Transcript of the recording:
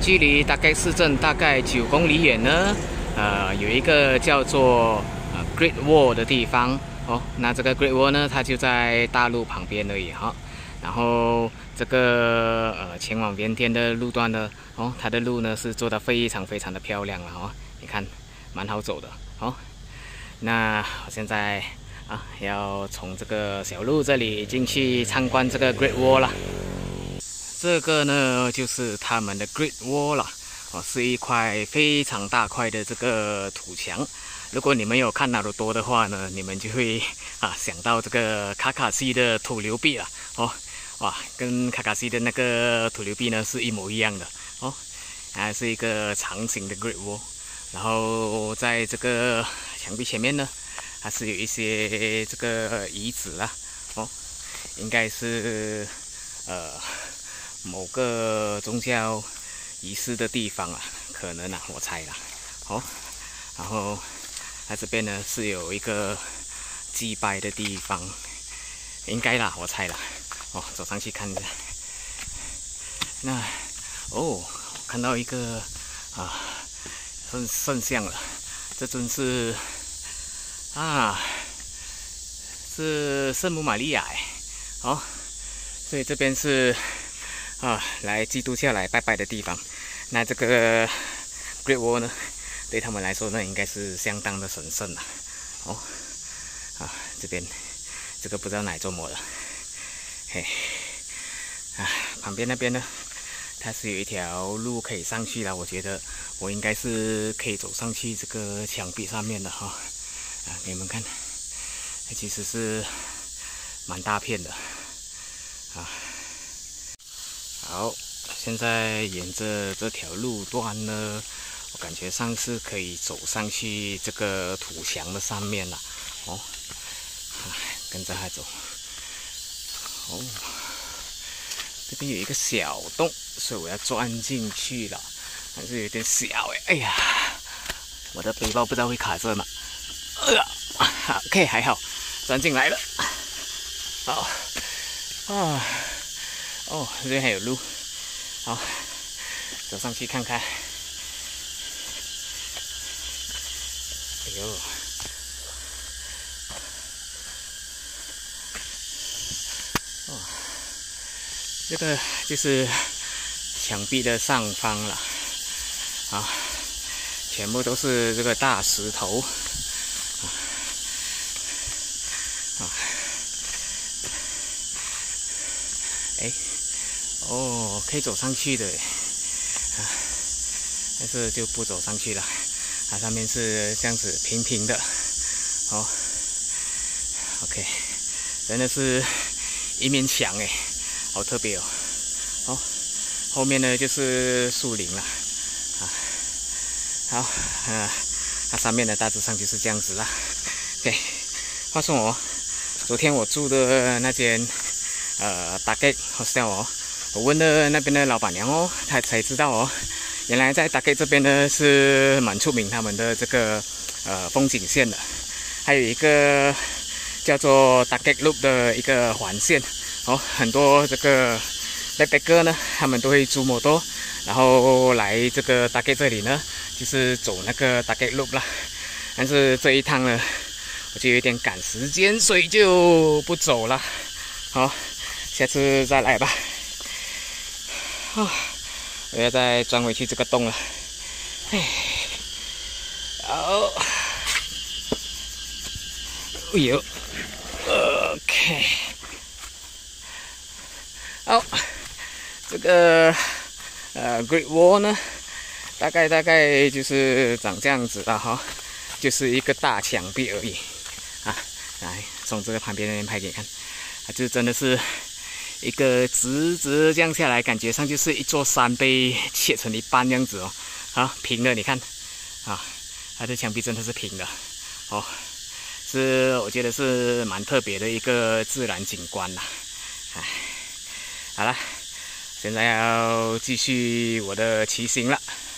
距离大概市镇大概9公里远呢，有一个叫做Great Wall 的地方哦。那这个 Great Wall 呢，它就在大路旁边而已哈。然后这个前往原天的路段呢，哦，它的路呢是做得非常的漂亮了哦。你看，蛮好走的哦。那我现在要从这个小路这里进去参观这个 Great Wall 了。这个呢就是他们的 Great Wall 了，哦，是一块非常大块的这个土墙。如果你们有看纳鲁多的话呢，你们就会想到这个卡卡西的土流壁了哦，哇，跟卡卡西的那个土流壁呢是一模一样的哦，还是一个长形的 Great Wall。然后在这个墙壁前面呢，还是有一些这个遗址啦，哦，应该是某个宗教仪式的地方啊，可能我猜啦，哦，然后它这边呢是有一个祭拜的地方，应该啦，我猜啦，哦，走上去看一下。那看到一个圣像了，这尊是是圣母玛利亚哦，所以这边是来基督教来拜拜的地方。那这个 Great Wall 呢，对他们来说呢，应该是相当的神圣了哦。这边这个不知道哪一座魔了，嘿，旁边那边呢，它是有一条路可以上去了。我觉得我应该是可以走上去这个墙壁上面的哈。给你们看，其实是蛮大片的好，现在沿着这条路段呢，我感觉上是可以走上去这个土墙的上面了哦。跟着它走哦。这边有一个小洞，所以我要钻进去了，还是有点小哎呀，我的背包不知道会卡着吗？OK， 还好，钻进来了。好这边还有路，好，走上去看看。哎呦，这个就是墙壁的上方了全部都是这个大石头可以走上去的但是就不走上去了。上面是这样子平平的OK， 真的是一面墙好特别后面呢就是树林了好它上面呢大致上就是这样子啦。对，话说昨天我住的那间大概hostel我问了那边的老板娘她才知道原来在大概这边呢是蛮出名他们的这个风景线的，还有一个叫做 Takek Loop 的一个环线很多这个 backpacker 呢，他们都会租摩托，然后来这个 Takek 这里呢，就是走那个 Takek Loop 啦。但是这一趟呢，我就有点赶时间，所以就不走了。好，下次再来吧。我要再钻回去这个洞了。好，有 ，OK。好，这个Great Wall 呢，大概就是长这样子的就是一个大墙壁而已来，从这个旁边那边拍给你看，就真的是一个直这样下来，感觉上就是一座山被切成一半这样子平的，你看它的墙壁真的是平的是我觉得是蛮特别的一个自然景观啦。好了，现在要继续我的骑行了。